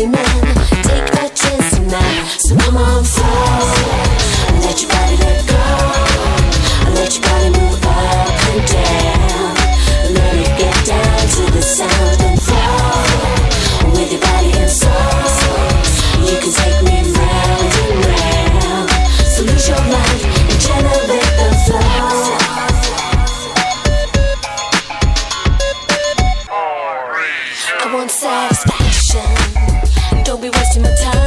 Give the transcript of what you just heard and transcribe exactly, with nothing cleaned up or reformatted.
Hey man, take a chance tonight. So come on, flow. Let your body let go. Let your body move up and down. Let it get down to the sound and flow. With your body and soul, you can take me round and round. So lose your mind and generate the flow. I want satisfaction. Don't be wasting my time.